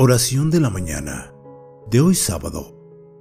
Oración de la mañana de hoy sábado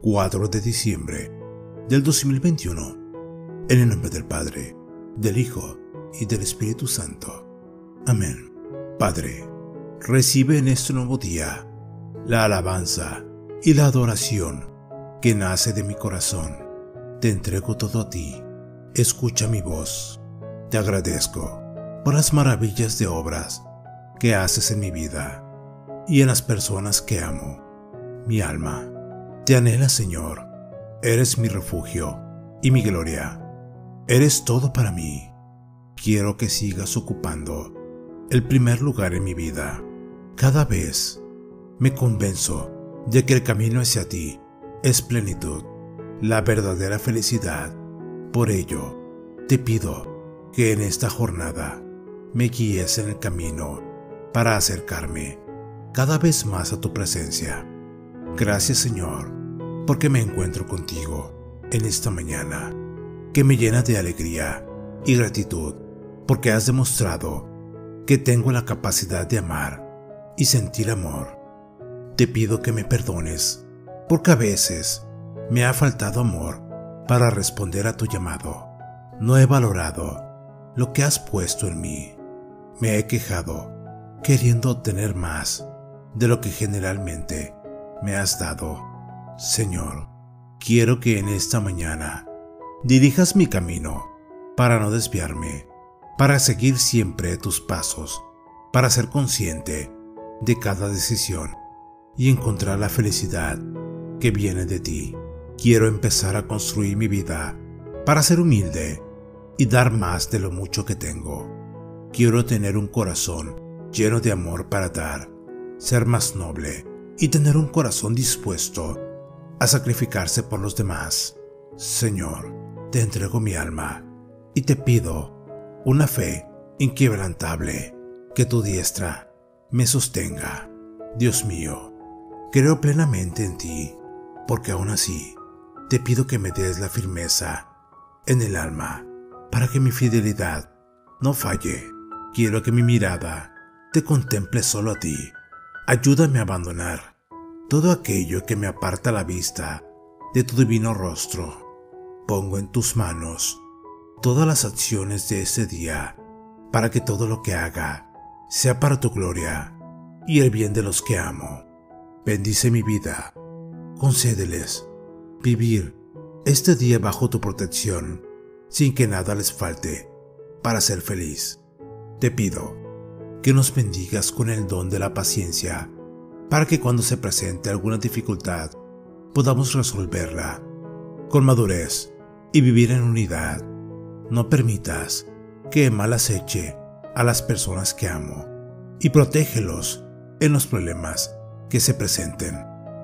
4 de diciembre del 2021. En el nombre del Padre, del Hijo y del Espíritu Santo. Amén. Padre, recibe en este nuevo día la alabanza y la adoración que nace de mi corazón. Te entrego todo a ti. Escucha mi voz. Te agradezco por las maravillas de obras que haces en mi vida y en las personas que amo. Mi alma te anhela, Señor. Eres mi refugio y mi gloria. Eres todo para mí. Quiero que sigas ocupando el primer lugar en mi vida. Cada vez me convenzo de que el camino hacia ti es plenitud, la verdadera felicidad. Por ello, te pido que en esta jornada me guíes en el camino para acercarme cada vez más a tu presencia. Gracias, Señor, porque me encuentro contigo en esta mañana, que me llena de alegría y gratitud, porque has demostrado que tengo la capacidad de amar y sentir amor. Te pido que me perdones, porque a veces me ha faltado amor para responder a tu llamado. No he valorado lo que has puesto en mí. Me he quejado, queriendo obtener más de lo que generalmente me has dado. Señor, quiero que en esta mañana dirijas mi camino para no desviarme, para seguir siempre tus pasos, para ser consciente de cada decisión y encontrar la felicidad que viene de ti. Quiero empezar a construir mi vida para ser humilde y dar más de lo mucho que tengo. Quiero tener un corazón lleno de amor para dar, ser más noble y tener un corazón dispuesto a sacrificarse por los demás. Señor, te entrego mi alma y te pido una fe inquebrantable, que tu diestra me sostenga. Dios mío, creo plenamente en ti, porque aún así te pido que me des la firmeza en el alma para que mi fidelidad no falle. Quiero que mi mirada te contemple solo a ti. Ayúdame a abandonar todo aquello que me aparta la vista de tu divino rostro. Pongo en tus manos todas las acciones de este día, para que todo lo que haga sea para tu gloria y el bien de los que amo. Bendice mi vida. Concédeles vivir este día bajo tu protección, sin que nada les falte para ser feliz. Te pido que nos bendigas con el don de la paciencia, para que cuando se presente alguna dificultad podamos resolverla con madurez y vivir en unidad. No permitas que el mal aceche a las personas que amo y protégelos en los problemas que se presenten.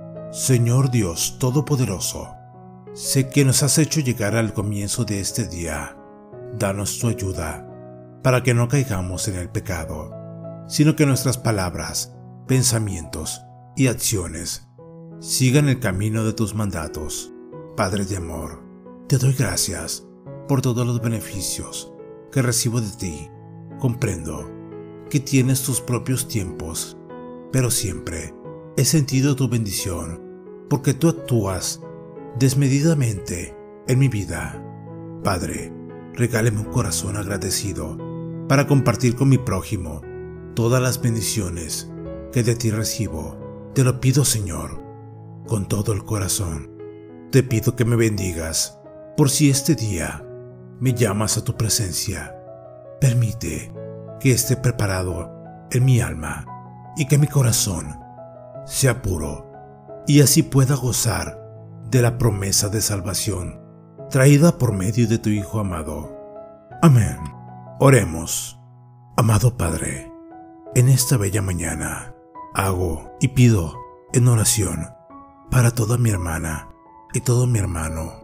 Señor Dios Todopoderoso, sé que nos has hecho llegar al comienzo de este día. Danos tu ayuda para que no caigamos en el pecado, sino que nuestras palabras, pensamientos y acciones sigan el camino de tus mandatos. Padre de amor, te doy gracias por todos los beneficios que recibo de ti. Comprendo que tienes tus propios tiempos, pero siempre he sentido tu bendición, porque tú actúas desmedidamente en mi vida. Padre, regálame un corazón agradecido para compartir con mi prójimo todas las bendiciones que de ti recibo. Te lo pido, Señor, con todo el corazón. Te pido que me bendigas por si este día me llamas a tu presencia. Permite que esté preparado en mi alma y que mi corazón sea puro, y así pueda gozar de la promesa de salvación traída por medio de tu Hijo amado. Amén. Oremos. Amado Padre, en esta bella mañana hago y pido en oración para toda mi hermana y todo mi hermano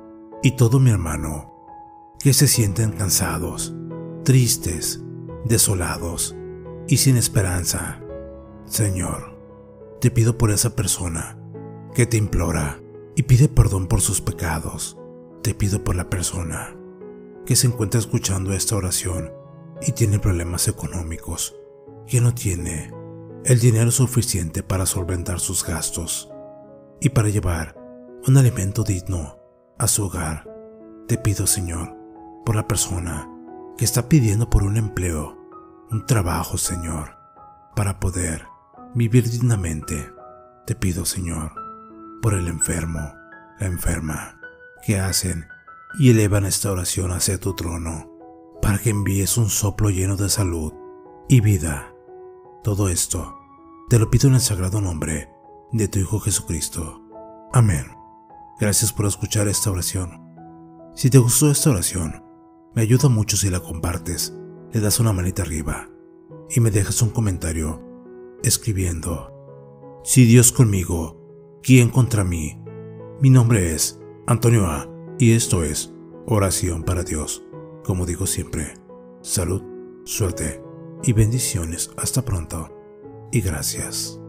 que se sienten cansados, tristes, desolados y sin esperanza. Señor, te pido por esa persona que te implora y pide perdón por sus pecados. Te pido por la persona que se encuentra escuchando esta oración y tiene problemas económicos, que no tiene el dinero suficiente para solventar sus gastos y para llevar un alimento digno a su hogar. Te pido, Señor, por la persona que está pidiendo por un empleo, un trabajo, Señor, para poder vivir dignamente. Te pido, Señor, por el enfermo, la enferma, que hacen y elevan esta oración hacia tu trono, para que envíes un soplo lleno de salud y vida. Todo esto te lo pido en el sagrado nombre de tu Hijo Jesucristo. Amén. Gracias por escuchar esta oración. Si te gustó esta oración, me ayuda mucho si la compartes, le das una manita arriba y me dejas un comentario escribiendo: si Dios conmigo, ¿quién contra mí? Mi nombre es Antonio A. y esto es Oración para Dios. Como digo siempre, salud, suerte y bendiciones. Hasta pronto y gracias.